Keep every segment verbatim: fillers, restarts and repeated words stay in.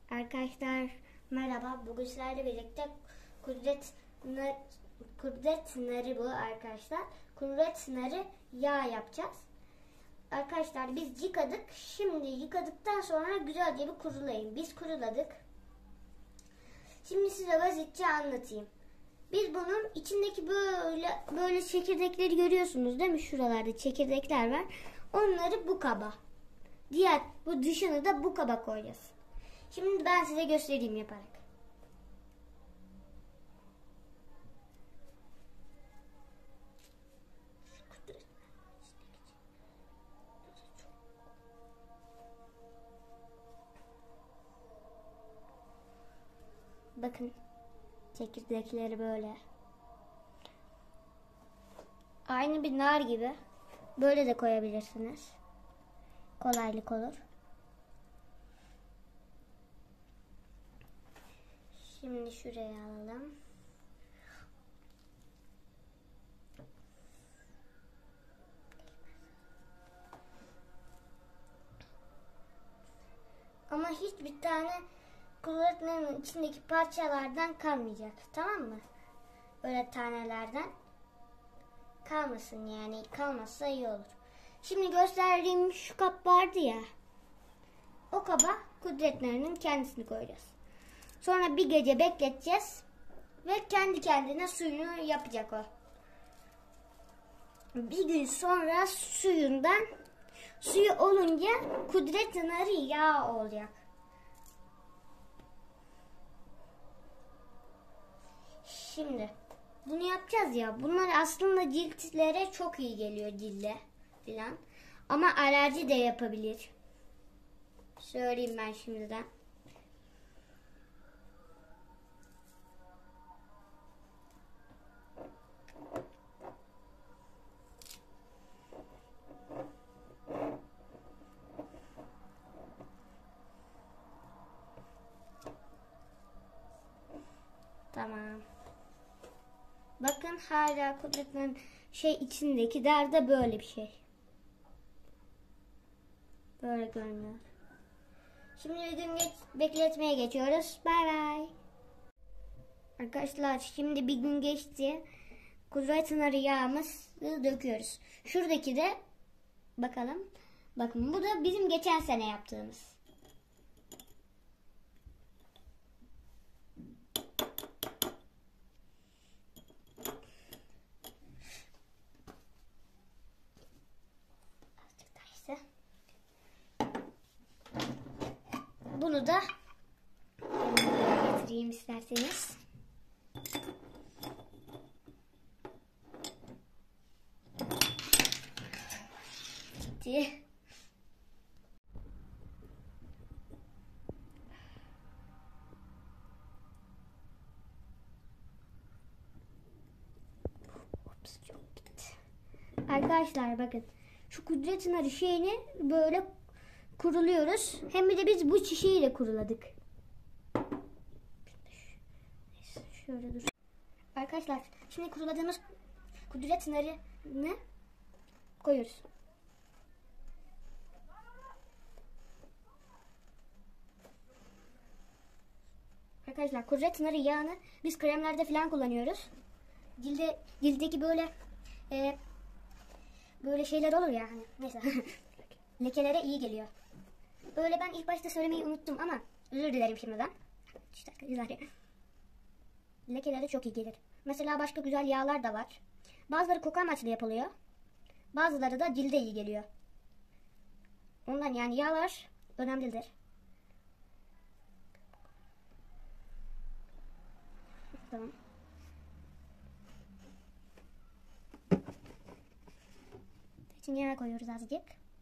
Arkadaşlar merhaba. Bugün sizlerle birlikte kudret nar, kudret narı bu arkadaşlar. Kudret narı yağ yapacağız. Arkadaşlar biz yıkadık. Şimdi yıkadıktan sonra güzelce bir kurulayın. Biz kuruladık. Şimdi size basitçe anlatayım. Biz bunun içindeki böyle böyle çekirdekleri görüyorsunuz değil mi? Şuralarda çekirdekler var. Onları bu kaba. Diğer bu dışını da bu kaba koyacağız. Şimdi ben size göstereyim yaparak. Bakın çekirdekleri böyle. Aynı bir nar gibi. Böyle de koyabilirsiniz. Kolaylık olur. Şimdi şuraya alalım. Ama hiçbir tane kudretlerin içindeki parçalardan kalmayacak. Tamam mı? Böyle tanelerden kalmasın, yani kalmazsa iyi olur. Şimdi gösterdiğim şu kap vardı ya. O kaba kudretlerinin kendisini koyacağız. Sonra bir gece bekleteceğiz. Ve kendi kendine suyunu yapacak o. Bir gün sonra suyundan suyu olunca kudret narı yağ olacak. Şimdi bunu yapacağız ya. Bunlar aslında ciltlere çok iyi geliyor, cilde filan. Ama alerji de yapabilir. Söyleyeyim ben şimdiden. Tamam. Bakın hala kudretlerin şey içindeki derde böyle bir şey. Böyle görünüyor. Şimdi bir gün geç, bekletmeye geçiyoruz. Bay bay. Arkadaşlar şimdi bir gün geçti. Kudret narı yağımızı döküyoruz. Şuradaki de bakalım. Bakın bu da bizim geçen sene yaptığımız. Bunu da getireyim isterseniz. Gitti. Ops, çok gitti. Arkadaşlar bakın. Şu kudret narı şeyini böyle kuruluyoruz. Hem bir de biz bu şişeyle kuruladık. Şöyle dur. Arkadaşlar şimdi kuruladığımız kudret narını koyuyoruz. Arkadaşlar kudret narı yağını biz kremlerde falan kullanıyoruz. Cilde, cildeki böyle e, böyle şeyler olur ya hani neyse. Lekelere iyi geliyor. Böyle ben ilk başta söylemeyi unuttum ama özür dilerim şimdiden. Lekelere çok iyi gelir. Mesela başka güzel yağlar da var. Bazıları koku amaçlı yapılıyor. Bazıları da cilde iyi geliyor. Ondan yani yağlar önemlidir. Tamam. Şimdi yağ koyuyoruz azıcık.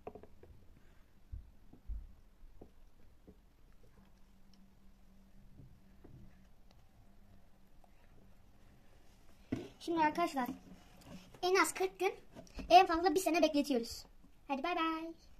Şimdi arkadaşlar en az kırk gün, en fazla bir sene bekletiyoruz. Hadi bay bay.